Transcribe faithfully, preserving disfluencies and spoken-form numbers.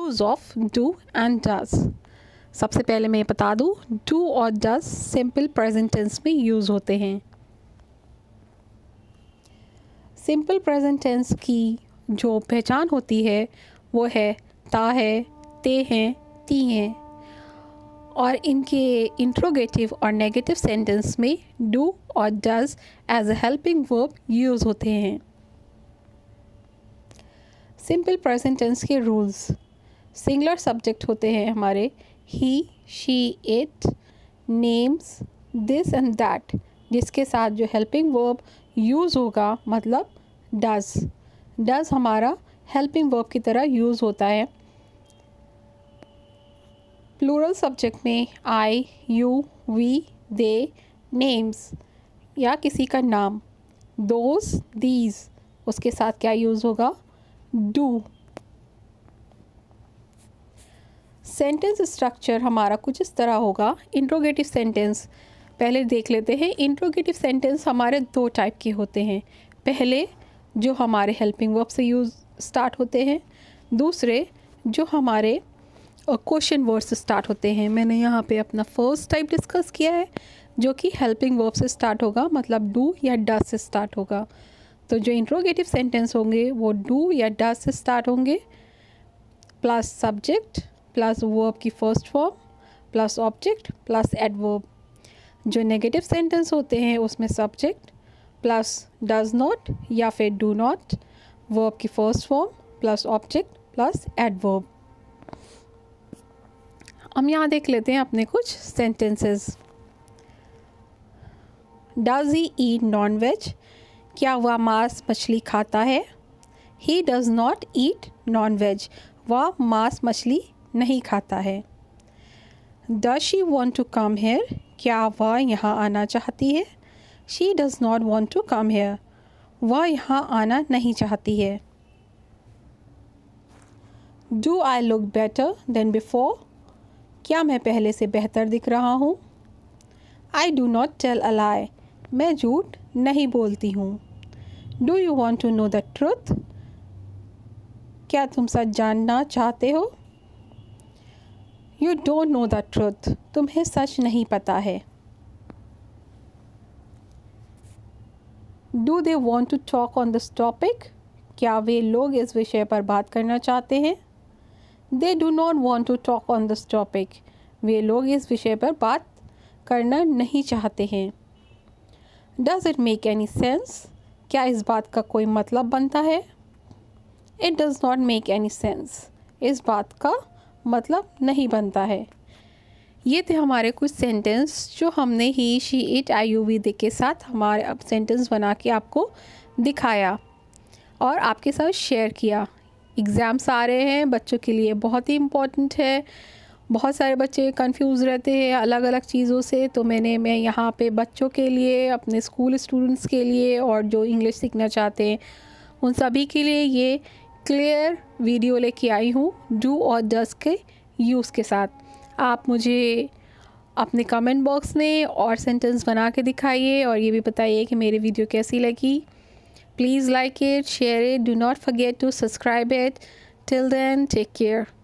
Use of do and does. सबसे पहले मैं बता दूँ, डू और डज सिंपल प्रेजेंट टेंस में यूज़ होते हैं। सिंपल प्रेजेंट टेंस की जो पहचान होती है वो है ता है, ते हैं, ती हैं, और इनके इंट्रोगेटिव और नेगेटिव सेंटेंस में डू और does as a helping verb use होते हैं। सिंपल प्रेजेंट टेंस के रूल्स। सिंगुलर सब्जेक्ट होते हैं हमारे he, she, it, names, this and that, जिसके साथ जो हेल्पिंग वर्ब यूज़ होगा मतलब डज। डज हमारा हेल्पिंग वर्ब की तरह यूज़ होता है। प्लूरल सब्जेक्ट में I, you, we, they, names या किसी का नाम, दोज, दीज, उसके साथ क्या यूज़ होगा, डू। सेंटेंस स्ट्रक्चर हमारा कुछ इस तरह होगा। इंट्रोगेटिव सेंटेंस पहले देख लेते हैं। इंट्रोगेटिव सेंटेंस हमारे दो टाइप के होते हैं। पहले जो हमारे हेल्पिंग वर्ब से यूज़ स्टार्ट होते हैं, दूसरे जो हमारे क्वेश्चन वर्ड से स्टार्ट होते हैं। मैंने यहाँ पे अपना फर्स्ट टाइप डिस्कस किया है जो कि हेल्पिंग वर्ब से स्टार्ट होगा, मतलब डू या डज से स्टार्ट होगा। तो जो इंट्रोगेटिव सेंटेंस होंगे वो डू या डज से स्टार्ट होंगे, प्लस सब्जेक्ट प्लस वर्ब की first form plus object plus adverb. जो नेगेटिव सेंटेंस होते हैं उसमें सब्जेक्ट प्लस डज नॉट या फिर डू नॉट, वर्ब की first form plus object plus adverb. हम यहाँ देख लेते हैं अपने कुछ sentences. Does he eat non veg, क्या वह मांस मछली खाता है। He does not eat non veg, वह मांस मछली नहीं खाता है। Does she want to come here, क्या वह यहाँ आना चाहती है। She does not want to come here, वह यहाँ आना नहीं चाहती है। Do I look better than before, क्या मैं पहले से बेहतर दिख रहा हूँ। I do not tell a lie, मैं झूठ नहीं बोलती हूँ। Do you want to know the truth, क्या तुम सच जानना चाहते हो। You don't know the truth, तुम्हें सच नहीं पता है। Do they want to talk on this topic, क्या वे लोग इस विषय पर बात करना चाहते हैं। They do not want to talk on this topic, वे लोग इस विषय पर बात करना नहीं चाहते हैं। Does it make any sense, क्या इस बात का कोई मतलब बनता है। It does not make any sense, इस बात का मतलब नहीं बनता है। ये थे हमारे कुछ सेंटेंस जो हमने he, she, it, I, you, we they के साथ हमारे अब सेंटेंस बना के आपको दिखाया और आपके साथ शेयर किया। एग्ज़ाम्स आ रहे हैं, बच्चों के लिए बहुत ही इम्पोर्टेंट है। बहुत सारे बच्चे कंफ्यूज रहते हैं अलग अलग चीज़ों से, तो मैंने मैं यहाँ पे बच्चों के लिए, अपने स्कूल स्टूडेंट्स के लिए और जो इंग्लिश सीखना चाहते हैं उन सभी के लिए ये क्लियर वीडियो लेके आई हूँ डू और डज के यूज़ के साथ। आप मुझे अपने कमेंट बॉक्स में और सेंटेंस बना के दिखाइए और ये भी बताइए कि मेरी वीडियो कैसी लगी। Please like it, share it, do not forget to subscribe it. Till then, take care.